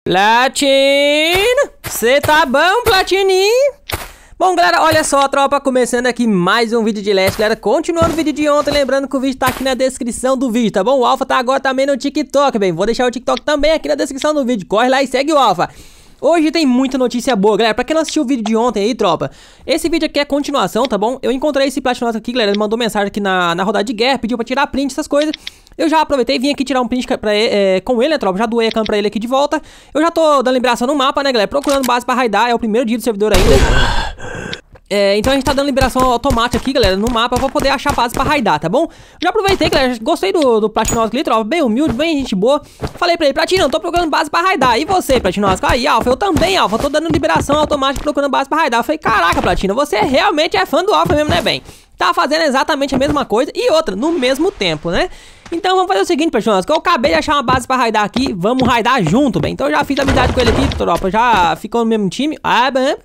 Platino, cê tá bom, Platininho? Bom, galera, olha só, tropa, começando aqui mais um vídeo de Last, galera, continuando o vídeo de ontem, lembrando que o vídeo tá aqui na descrição do vídeo, tá bom? O Alpha tá agora também no TikTok, bem, vou deixar o TikTok também aqui na descrição do vídeo, corre lá e segue o Alpha. Hoje tem muita notícia boa, galera, pra quem não assistiu o vídeo de ontem aí, tropa, esse vídeo aqui é continuação, tá bom? Eu encontrei esse Platinoso aqui, galera, ele mandou mensagem aqui na rodada de guerra, pediu pra tirar print, essas coisas. Eu já aproveitei e vim aqui tirar um print com ele, né, tropa? Já doei a câmera pra ele aqui de volta. Eu já tô dando liberação no mapa, né, galera? Procurando base pra raidar, é o primeiro dia do servidor ainda. Então a gente tá dando liberação automática aqui, galera, no mapa pra poder achar base pra raidar, tá bom? Já aproveitei, galera, gostei do Platinoso ali, tropa, bem humilde, bem gente boa. Falei pra ele, Platino, eu tô procurando base pra raidar. E você, Platinoso? Aí, Alpha, eu também, Alpha, tô dando liberação automática procurando base pra raidar. Eu falei, caraca, Platino, você realmente é fã do Alpha mesmo, né, bem? Tá fazendo exatamente a mesma coisa e outra, no mesmo tempo, né? Então vamos fazer o seguinte, Platinoso, que eu acabei de achar uma base pra raidar aqui, vamos raidar junto, bem? Então eu já fiz amizade com ele aqui, tropa, já ficou no mesmo time. Bem.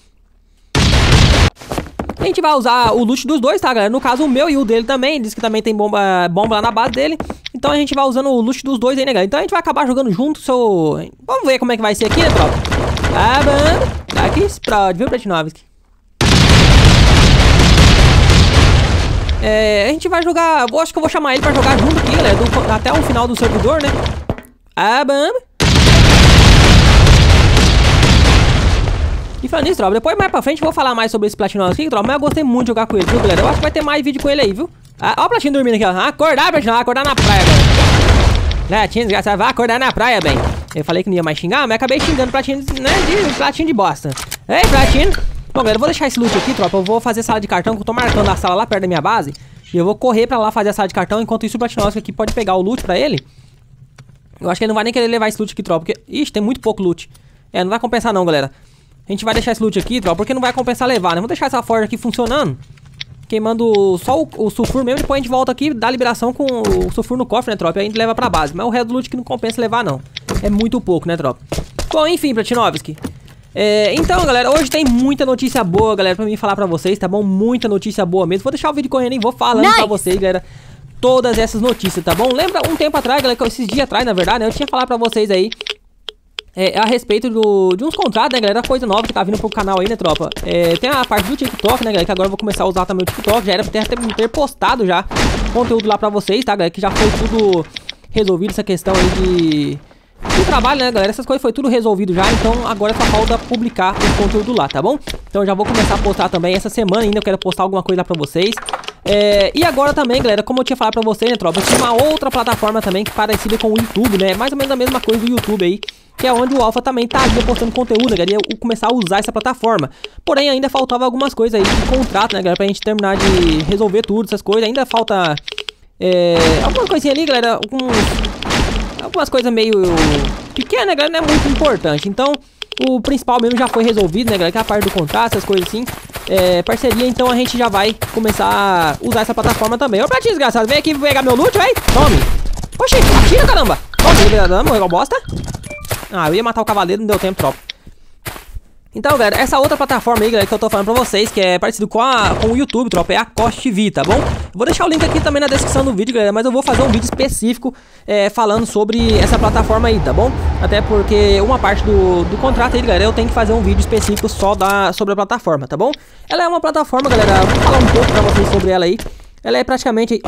A gente vai usar o loot dos dois, tá, galera? No caso, o meu e o dele também. Ele disse que também tem bomba lá na base dele. Então a gente vai usando o loot dos dois aí, né, galera? Então a gente vai acabar jogando junto. Vamos ver como é que vai ser aqui, né, tropa? Bom. Daqui explode, viu, Platinovski? A gente vai jogar... Eu acho que eu vou chamar ele pra jogar junto aqui, galera. Até o final do servidor, né? Bom. E falando nisso, tropa, depois mais pra frente eu vou falar mais sobre esse Platinoso aqui, tropa, mas eu gostei muito de jogar com ele, viu, galera? Eu acho que vai ter mais vídeo com ele aí, viu? Ó o Platino dormindo aqui, ó. Acordar, Platino, acordar na praia, galera. Platino, desgraçado, vai acordar na praia, bem. Eu falei que não ia mais xingar, mas acabei xingando Platino, né, de Platino de bosta. Ei, Platino. Bom, galera, eu vou deixar esse loot aqui, tropa, eu vou fazer sala de cartão, que eu tô marcando a sala lá perto da minha base. E eu vou correr pra lá fazer a sala de cartão, enquanto isso o Platinoso aqui pode pegar o loot pra ele. Eu acho que ele não vai nem querer levar esse loot aqui, tropa, porque... Ixi, tem muito pouco loot. Não vai compensar não, galera. A gente vai deixar esse loot aqui, tropa, porque não vai compensar levar, né? Vamos deixar essa forja aqui funcionando, queimando só o sulfur mesmo. Depois a gente volta aqui, dá liberação com o sulfur no cofre, né, tropa? E a gente leva pra base. Mas o resto do loot que não compensa levar, não. É muito pouco, né, tropa? Bom, enfim, Platinovski. Então, galera, hoje tem muita notícia boa, galera, pra mim falar pra vocês, tá bom? Muita notícia boa mesmo. Vou deixar o vídeo correndo e vou falando pra vocês, galera, todas essas notícias, tá bom? Lembra um tempo atrás, galera, esses dias atrás, na verdade, né? Eu tinha falado pra vocês aí a respeito de uns contratos, né, galera? Coisa nova que tá vindo pro canal aí, né, tropa? Tem a parte do TikTok, né, galera? Que agora eu vou começar a usar também o TikTok. Já era pra ter postado já conteúdo lá pra vocês, tá, galera? Que já foi tudo resolvido, essa questão aí de trabalho, né, galera? Essas coisas foi tudo resolvido já. Então agora só falta publicar o conteúdo lá, tá bom? Então eu já vou começar a postar também essa semana ainda. Eu quero postar alguma coisa lá pra vocês. E agora também, galera, como eu tinha falado pra vocês, né, tropa? Tem uma outra plataforma também que é parecida com o YouTube, né? Mais ou menos a mesma coisa do YouTube aí, que é onde o Alpha também tá postando conteúdo, galera, e eu começar a usar essa plataforma. Porém, ainda faltava algumas coisas aí de contrato, né, galera, pra gente terminar de resolver tudo, essas coisas. Ainda falta algumas coisinhas ali, galera, algumas coisas meio pequenas, né, galera, não é muito importante. Então, o principal mesmo já foi resolvido, né, galera, que é a parte do contrato, essas coisas assim. Parceria, então a gente já vai começar a usar essa plataforma também. Ô, Pratinho, desgraçado, vem aqui pegar meu loot, vai. Tome. Oxi, atira, caramba. Tome, morreu bosta. Eu ia matar o cavaleiro, não deu tempo, tropa. Então, galera, essa outra plataforma aí, galera, que eu tô falando pra vocês, que é parecido com o YouTube, tropa, é a Cost TV, tá bom? Vou deixar o link aqui também na descrição do vídeo, galera, mas eu vou fazer um vídeo específico falando sobre essa plataforma aí, tá bom? Até porque uma parte do contrato aí, galera, eu tenho que fazer um vídeo específico só sobre a plataforma, tá bom? Ela é uma plataforma, galera, vou falar um pouco pra vocês sobre ela aí. Ela é praticamente...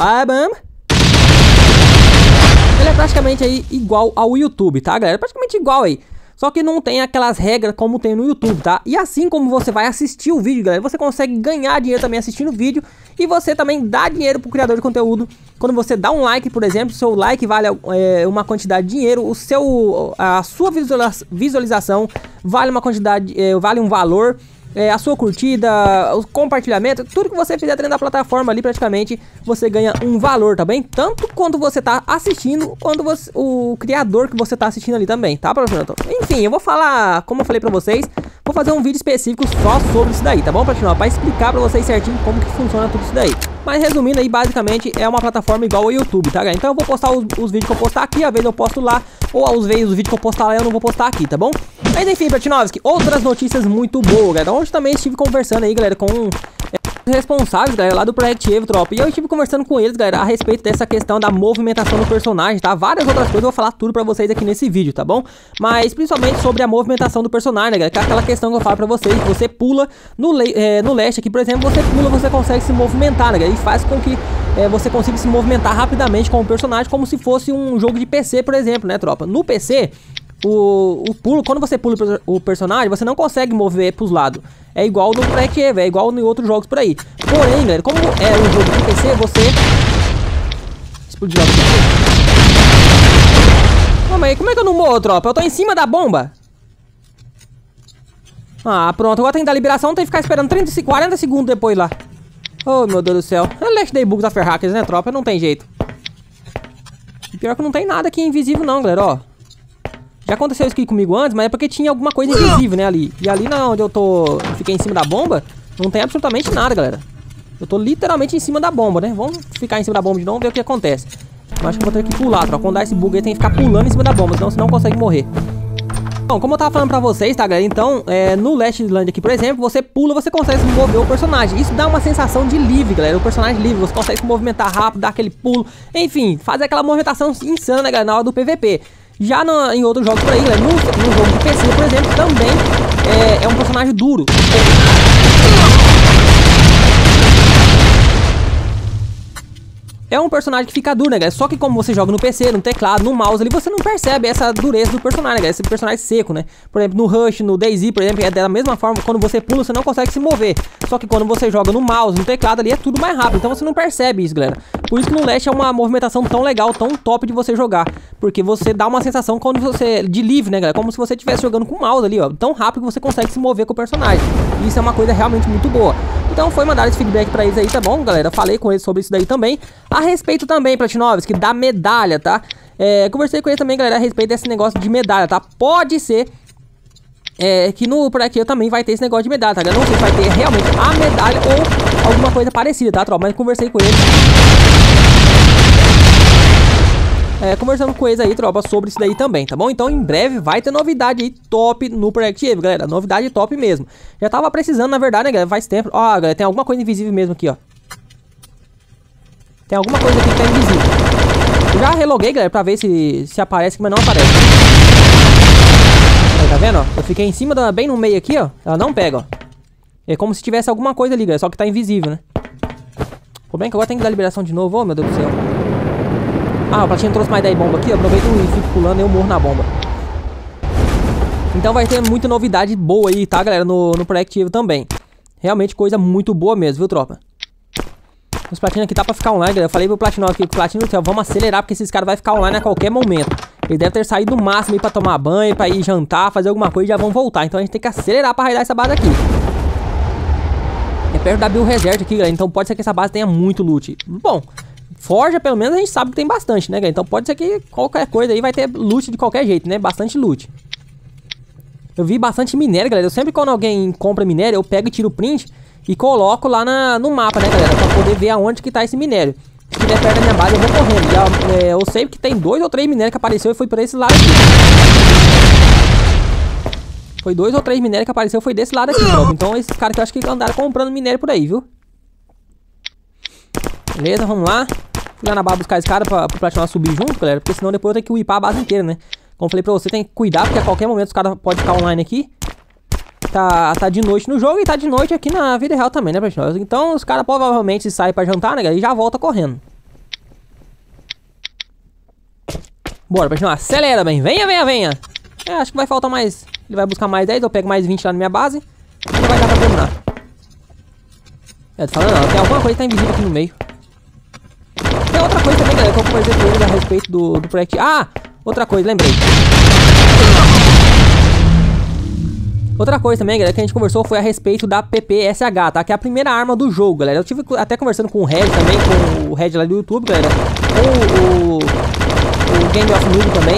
Ela é praticamente aí igual ao YouTube, tá, galera? Praticamente igual aí. Só que não tem aquelas regras como tem no YouTube, tá? E assim como você vai assistir o vídeo, galera, você consegue ganhar dinheiro também assistindo o vídeo. E você também dá dinheiro pro criador de conteúdo. Quando você dá um like, por exemplo, seu like vale uma quantidade de dinheiro. A sua visualização vale uma quantidade, vale um valor. A sua curtida, o compartilhamento, tudo que você fizer dentro da plataforma ali, praticamente, você ganha um valor, tá bem? Tanto quando você tá assistindo, quanto o criador que você tá assistindo ali também, tá, Platino? Enfim, eu vou falar, como eu falei pra vocês, vou fazer um vídeo específico só sobre isso daí, tá bom, Platino? Pra explicar pra vocês certinho como que funciona tudo isso daí. Mas resumindo aí, basicamente, é uma plataforma igual ao YouTube, tá, galera? Então eu vou postar os vídeos que eu postar aqui, às vezes eu posto lá, ou às vezes os vídeos que eu postar lá eu não vou postar aqui, tá bom? Mas enfim, Platinovski, outras notícias muito boas, galera. Hoje também estive conversando aí, galera, com responsáveis, galera, lá do Project Evo, tropa. E eu estive conversando com eles, galera, a respeito dessa questão da movimentação do personagem, tá? Várias outras coisas, eu vou falar tudo pra vocês aqui nesse vídeo, tá bom? Mas principalmente sobre a movimentação do personagem, galera, que é aquela questão que eu falo pra vocês, que você pula no leste aqui, por exemplo, você pula, você consegue se movimentar, né, galera? E faz com que você consiga se movimentar rapidamente com o personagem, como se fosse um jogo de PC, por exemplo, né, tropa? No PC... O pulo, quando você pula o personagem, você não consegue mover pros lados. É igual no Project Evo, é igual em outros jogos por aí. Porém, galera, como é um jogo de PC, você... Explodiu logo aqui. Calma aí, como é que eu não morro, tropa? Eu tô em cima da bomba. Ah, pronto, agora tem que dar liberação, tem que ficar esperando 40 segundos depois lá. Oh, meu Deus do céu. É Last Day Bugs of Hackers, né, tropa? Não tem jeito. E pior que não tem nada aqui invisível não, galera, ó. Já aconteceu isso aqui comigo antes, mas é porque tinha alguma coisa invisível, né, ali. E ali onde eu fiquei em cima da bomba, não tem absolutamente nada, galera. Eu tô literalmente em cima da bomba, né? Vamos ficar em cima da bomba de novo e ver o que acontece. Eu acho que eu vou ter que pular, troca. Quando dá esse bug aí, tem que ficar pulando em cima da bomba, senão você não consegue morrer. Bom, como eu tava falando pra vocês, tá, galera? Então, no Last Land aqui, por exemplo, você pula, você consegue se mover o personagem. Isso dá uma sensação de livre, galera. O personagem livre, você consegue se movimentar rápido, dar aquele pulo. Enfim, fazer aquela movimentação insana, galera, na hora do PVP. Já em outros jogos por aí, galera, no jogo de PC, por exemplo, também é um personagem duro. É um personagem que fica duro, né, galera? Só que como você joga no PC, no teclado, no mouse ali, você não percebe essa dureza do personagem, né, galera? Esse personagem seco, né? Por exemplo, no Rush, no DayZ, por exemplo, é da mesma forma, quando você pula, você não consegue se mover. Só que quando você joga no mouse, no teclado ali, é tudo mais rápido. Então você não percebe isso, galera. Por isso que no Last é uma movimentação tão legal, tão top de você jogar. Porque você dá uma sensação quando você... de livre, né, galera? Como se você estivesse jogando com o mouse ali, ó. Tão rápido que você consegue se mover com o personagem. E isso é uma coisa realmente muito boa. Então foi mandar esse feedback pra eles aí, tá bom, galera? Falei com eles sobre isso daí também. A respeito também, Platinovski, da medalha, tá? Conversei com ele também, galera, a respeito desse negócio de medalha, tá? Pode ser que no Project Evo também vai ter esse negócio de medalha, tá? Eu não sei se vai ter realmente a medalha ou alguma coisa parecida, tá, tropa? Mas conversei com ele. Conversando com eles aí, tropa, sobre isso daí também, tá bom? Então em breve vai ter novidade aí top no Project Evo, galera. Novidade top mesmo. Já tava precisando, na verdade, né, galera? Faz tempo. Ó, galera, tem alguma coisa invisível mesmo aqui, ó. Tem alguma coisa aqui que tá invisível. Eu já reloguei, galera, pra ver se aparece aqui, mas não aparece. Aí, tá vendo, ó? Eu fiquei em cima, bem no meio aqui, ó. Ela não pega, ó. É como se tivesse alguma coisa ali, galera, só que tá invisível, né? O problema é que agora tem que dar liberação de novo. Oh, meu Deus do céu. Ah, o Platinho trouxe mais 10 bombas aqui, ó. Aproveito e fico pulando e eu morro na bomba. Então vai ter muita novidade boa aí, tá, galera, no Project Evo também. Realmente coisa muito boa mesmo, viu, tropa? Os platinos aqui tá pra ficar online, galera. Eu falei pro Platino aqui, Platino do céu, vamos acelerar, porque esses caras vão ficar online a qualquer momento. Eles devem ter saído no máximo aí pra tomar banho, pra ir jantar, fazer alguma coisa e já vão voltar. Então a gente tem que acelerar pra raidar essa base aqui. É perto da Bill Resert aqui, galera, então pode ser que essa base tenha muito loot. Bom, Forja pelo menos a gente sabe que tem bastante, né, galera? Então pode ser que qualquer coisa aí vai ter loot de qualquer jeito, né? Bastante loot. Eu vi bastante minério, galera. Eu sempre quando alguém compra minério, eu pego e tiro o print e coloco lá no mapa, né, galera? Pra poder ver aonde que tá esse minério. Se estiver perto da minha base, eu vou correndo. Eu sei que tem 2 ou 3 minérios que apareceu e foi por esse lado aqui. Foi 2 ou 3 minérios que apareceu, foi desse lado aqui, tropa. Então esses caras que eu acho que andaram comprando minério por aí, viu? Beleza, vamos lá. Fui lá na base buscar esse cara pro Platinum subir junto, galera. Porque senão depois eu tenho que upar a base inteira, né? Como eu falei pra você, tem que cuidar, porque a qualquer momento os caras podem ficar online aqui. Tá de noite no jogo e tá de noite aqui na vida real também, né, Platinum? Então os caras provavelmente saem pra jantar, né, galera? E já volta correndo. Bora, Platinum, acelera, bem. Venha, venha, venha. Acho que vai faltar mais. Ele vai buscar mais 10, eu pego mais 20 lá na minha base. E não vai dar pra terminar. Tô falando, não, tem alguma coisa que tá invisível aqui no meio. Tem outra coisa também, galera, que eu conversei com ele a respeito do Project. Ah, outra coisa, lembrei. Outra coisa também, galera, que a gente conversou foi a respeito da PPSH, tá? Que é a primeira arma do jogo, galera. Eu tive até conversando com o Red também, com o Red lá do YouTube, galera. Com o Game of Noob também.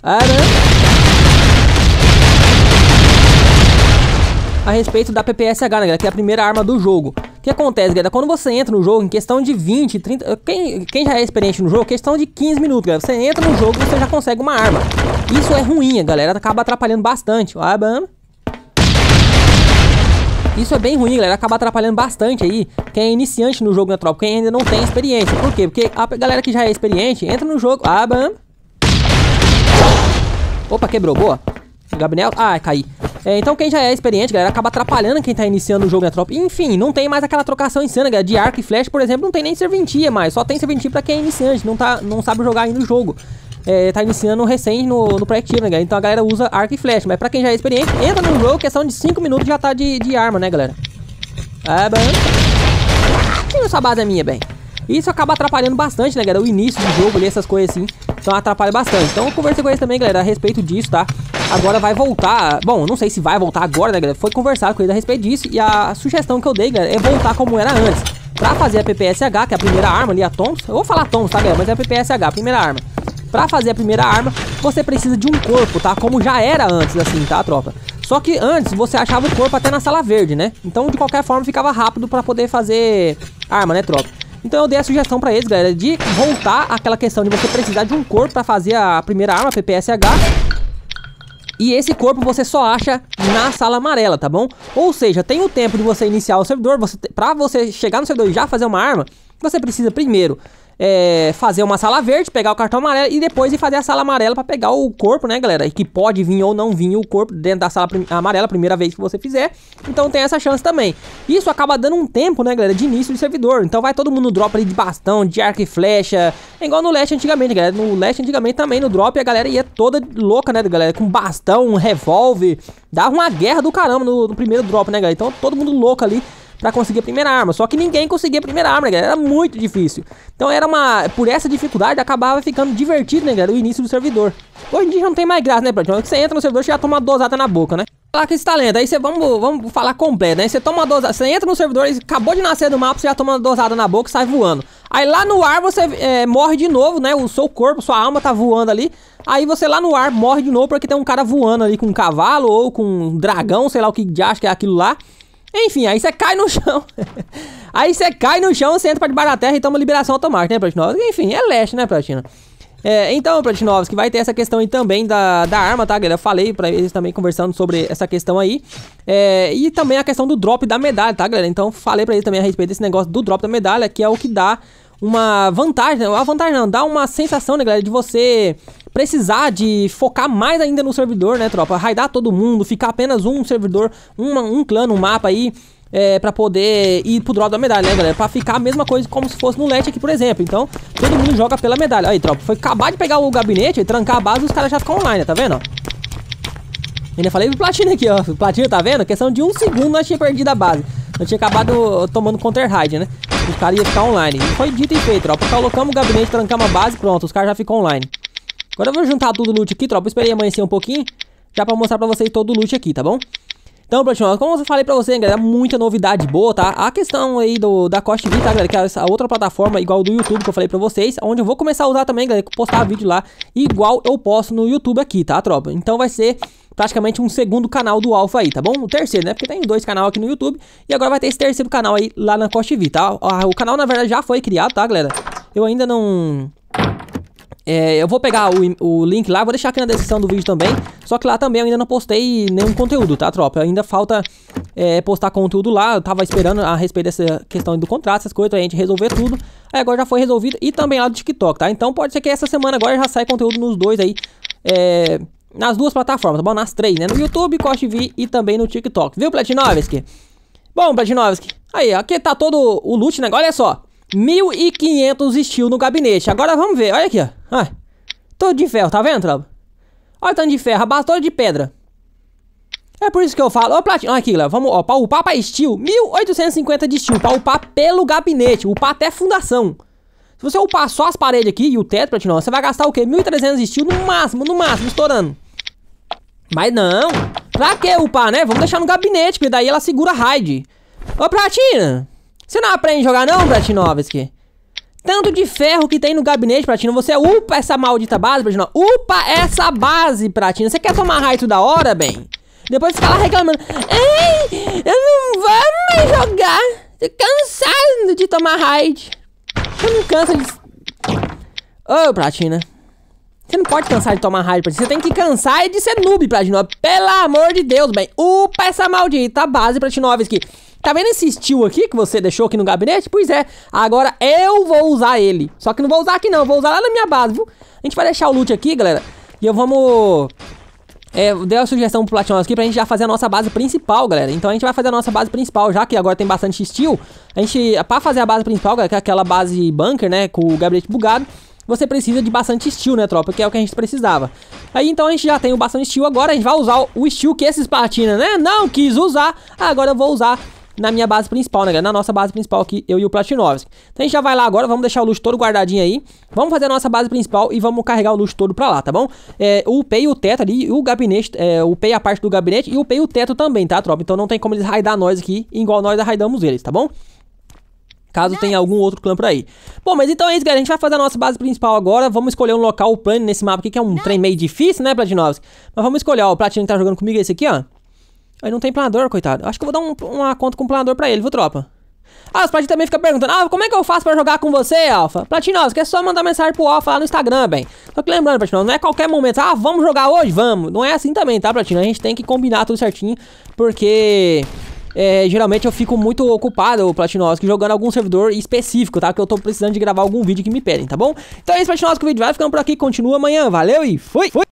A respeito da PPSH, né, galera, que é a primeira arma do jogo. O que acontece, galera? Quando você entra no jogo, em questão de 20, 30... Quem já é experiente no jogo, questão de 15 minutos, galera. Você entra no jogo e você já consegue uma arma. Isso é ruim, galera. Acaba atrapalhando bastante. Isso é bem ruim, galera. Acaba atrapalhando bastante aí quem é iniciante no jogo, né, tropa? Quem ainda não tem experiência. Por quê? Porque a galera que já é experiente entra no jogo... Ah, bam. Opa, quebrou. Boa. Gabriel... Ah, caí. Então quem já é experiente, galera, acaba atrapalhando quem tá iniciando o jogo, né, tropa? Enfim, não tem mais aquela trocação insana, galera. De arco e flecha, por exemplo, não tem nem serventia mais. Só tem serventia pra quem é iniciante, não sabe jogar ainda o jogo. Tá iniciando recém no pré-activo, né, galera? Então a galera usa arco e flecha. Mas pra quem já é experiente, entra no jogo, questão de 5 minutos já tá de arma, né, galera? Ah, bom. Essa base é minha, bem. Isso acaba atrapalhando bastante, né, galera? O início do jogo ali, essas coisas assim. Então atrapalha bastante. Então eu conversei com eles também, galera, a respeito disso, tá? Agora vai voltar... Bom, não sei se vai voltar agora, né, galera? Foi conversado com eles a respeito disso. E a sugestão que eu dei, galera, é voltar como era antes. Pra fazer a PPSH, que é a primeira arma ali, a Thompson. Eu vou falar Thompson, tá, galera? Mas é a PPSH, a primeira arma. Pra fazer a primeira arma, você precisa de um corpo, tá? Como já era antes, assim, tá, tropa? Só que antes você achava o corpo até na sala verde, né? Então, de qualquer forma, ficava rápido pra poder fazer arma, né, tropa? Então eu dei a sugestão pra eles, galera, de voltar àquela questão de você precisar de um corpo pra fazer a primeira arma, a PPSH. E esse corpo você só acha na sala amarela, tá bom? Ou seja, tem o tempo de você iniciar o servidor, pra você chegar no servidor e já fazer uma arma, você precisa primeiro... fazer uma sala verde, pegar o cartão amarelo e depois ir fazer a sala amarela pra pegar o corpo, né, galera? E que pode vir ou não vir o corpo dentro da sala amarela a primeira vez que você fizer. Então tem essa chance também. Isso acaba dando um tempo, né, galera, de início de servidor. Então vai todo mundo no drop ali de bastão, de arco e flecha. É igual no Leste antigamente, galera. No Leste antigamente também, no drop, a galera ia toda louca, né, galera? Com bastão, um revólver. Dava uma guerra do caramba no primeiro drop, né, galera? Então todo mundo louco ali pra conseguir a primeira arma. Só que ninguém conseguia a primeira arma, né, galera? Era muito difícil. Então era uma... Por essa dificuldade, acabava ficando divertido, né, galera? O início do servidor. Hoje em dia não tem mais graça, né, Pratinho? Você entra no servidor e já toma uma dosada na boca, né? Falar com esse talento. Aí você... Vamos falar completo, né? Você toma uma dosada... Você entra no servidor e acabou de nascer no mapa, você já toma uma dosada na boca e sai voando. Aí lá no ar você morre de novo, né? O seu corpo, sua alma tá voando ali. Aí você lá no ar morre de novo porque tem um cara voando ali com um cavalo ou com um dragão, sei lá o que de acho que é aquilo lá. Enfim, aí você cai no chão. Aí você cai no chão, você entra pra debaixo da terra e toma liberação automática, né, Platinovski? Enfim, é Leste, né, Platina? Então, Platinovski, vai ter essa questão aí também da arma, tá, galera? Eu falei pra eles também conversando sobre essa questão aí. E também a questão do drop da medalha, tá, galera? Então, falei pra eles também a respeito desse negócio do drop da medalha, que é o que dá uma vantagem, né? Uma vantagem não, dá uma sensação, né, galera, de você precisar de focar mais ainda no servidor, né, tropa? Raidar todo mundo, ficar apenas um servidor, um clã, um mapa aí, pra poder ir pro drop da medalha, né, galera? Pra ficar a mesma coisa como se fosse no Leste aqui, por exemplo. Então, todo mundo joga pela medalha. Aí, tropa, foi acabar de pegar o gabinete, trancar a base e os caras já ficam online, tá vendo, ó? Ainda falei pro Platina aqui, ó. O Platina, tá vendo? Questão de 1 segundo nós tínhamos perdido a base. Nós tínhamos acabado tomando counter-raid, né? Os caras iam ficar online. E foi dito e feito, tropa. Colocamos o gabinete, trancamos a base, pronto. Os caras já ficam online. Agora eu vou juntar tudo o loot aqui, tropa. Eu esperei amanhecer um pouquinho, já pra mostrar pra vocês todo o loot aqui, tá bom? Então, Platinum, como eu falei pra vocês, galera, muita novidade boa, tá? A questão aí da Cost TV, tá, galera? Que é essa outra plataforma igual do YouTube que eu falei pra vocês, onde eu vou começar a usar também, galera, postar vídeo lá, igual eu posto no YouTube aqui, tá, tropa? Então vai ser praticamente um segundo canal do Alpha aí, tá bom? O terceiro, né? Porque tem 2 canais aqui no YouTube e agora vai ter esse terceiro canal aí lá na Cost TV, tá? O canal, na verdade, já foi criado, tá, galera? Eu ainda não... eu vou pegar o link lá, vou deixar aqui na descrição do vídeo também. Só que lá também eu ainda não postei nenhum conteúdo, tá, tropa? Ainda falta postar conteúdo lá. Eu tava esperando a respeito dessa questão do contrato, essas coisas, pra gente resolver tudo. Aí agora já foi resolvido. E também lá do TikTok, tá? Então pode ser que essa semana agora já saia conteúdo nos dois aí. Nas 2 plataformas, tá bom? Nas 3, né? No YouTube, Cost TV e também no TikTok. Viu, Platinovski? Bom, Platinovski, aí, aqui tá todo o loot, né? Olha só. 1.500 steel no gabinete. Agora vamos ver, olha aqui, ó. Ah, todo de ferro, tá vendo, tropa? Olha o tanto de ferro, a base toda de pedra. É por isso que eu falo. Ó, Platinum, olha aqui, galera. Vamos, ó, pra upar pra steel, 1.850 de steel. Pra upar pelo gabinete, upar até fundação. Se você upar só as paredes aqui e o teto, Platinum, você vai gastar o quê? 1.300 de steel no máximo, estourando. Mas não. Pra que upar, né? Vamos deixar no gabinete, porque daí ela segura raid. Ô, Platina, você não aprende a jogar não, Platinovski? Tanto de ferro que tem no gabinete, Platina. Você upa essa maldita base, Platina. Upa essa base, Platina. Você quer tomar raid toda hora, bem? Depois fica lá reclamando. Ei, eu não vou mais jogar. Tô cansado de tomar raid. Você não cansa de... Ô, Platina. Você não pode cansar de tomar raid, Platinum. Você tem que cansar de ser noob, Platinum. Pelo amor de Deus, bem. Upa essa maldita base, Platinovski. Tá vendo esse steel aqui que você deixou aqui no gabinete? Pois é, agora eu vou usar ele. Só que não vou usar aqui não, vou usar lá na minha base, viu? A gente vai deixar o loot aqui, galera. E eu vamos... dei uma sugestão pro Platinovski pra gente já fazer a nossa base principal, galera. Então a gente vai fazer a nossa base principal, já que agora tem bastante steel. A gente, pra fazer a base principal, galera, que é aquela base bunker, né, com o gabinete bugado, você precisa de bastante steel, né, tropa? Que é o que a gente precisava. Aí, então, a gente já tem o bastante steel. Agora a gente vai usar o steel que esses platina, né, não quis usar. Agora eu vou usar na minha base principal, né, galera? Na nossa base principal aqui, eu e o Platinovski. Então a gente já vai lá agora, vamos deixar o loot todo guardadinho aí. Vamos fazer a nossa base principal e vamos carregar o loot todo pra lá, tá bom? Upei o teto ali, o gabinete, upei a parte do gabinete e upei o teto também, tá, tropa? Então não tem como eles raidar nós aqui, igual nós raidamos eles, tá bom? Caso tenha algum outro clã por aí. Bom, mas então é isso, galera. A gente vai fazer a nossa base principal agora. Vamos escolher um local plano nesse mapa aqui, que é um trem meio difícil, né, Platinovski? Mas vamos escolher, ó. O Platinum que tá jogando comigo é esse aqui, ó. Aí não tem planador, coitado. Acho que eu vou dar uma conta com planador pra ele, viu, tropa? Ah, os Platinum também ficam perguntando, como é que eu faço pra jogar com você, Alpha? Platinovski, é só mandar mensagem pro Alpha lá no Instagram, bem. Só que lembrando, Platinum, não é qualquer momento, vamos jogar hoje? Vamos. Não é assim também, tá, Platinum? A gente tem que combinar tudo certinho, porque... geralmente eu fico muito ocupado, Platinovski, jogando algum servidor específico, tá? Que eu tô precisando de gravar algum vídeo que me pedem, tá bom? Então é isso, Platinovski, o vídeo vai ficando por aqui, continua amanhã, valeu e fui!